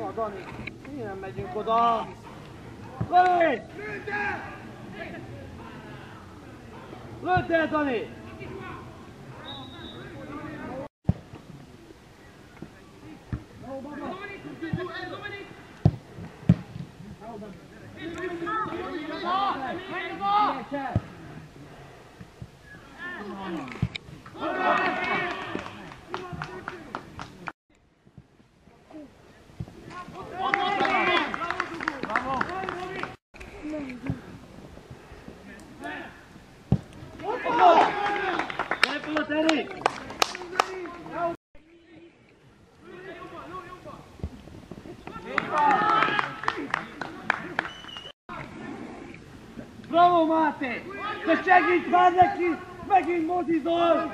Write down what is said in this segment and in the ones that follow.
Na, Dani, mi nem megyünk oda? Dani! Lőtt el, Dani! Bravo, Máté! De segíts már neki! Megint mozizol!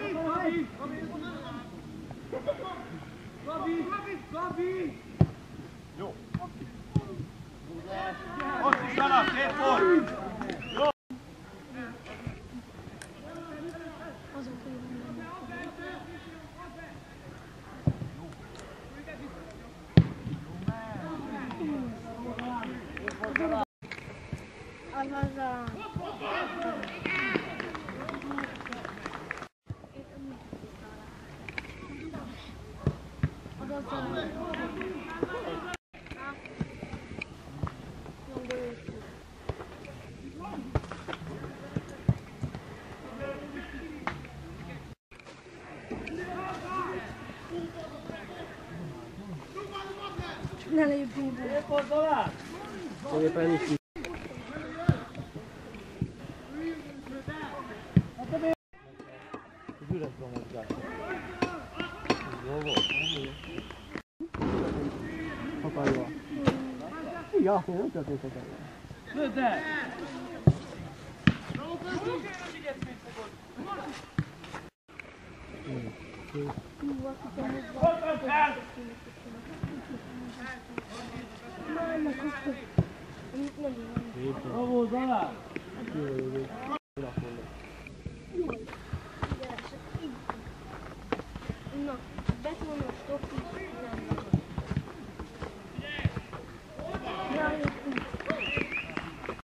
Gabi! Jó! Ott is alap, szép volt! Jó! Ne lépjünk be. Szép volt, Zolán! Éppen nincs ki. Az üresben mozgás. Jó volt. Papájval. Ja, nem történt papájval. Lőtt el! Bravo, Zolán!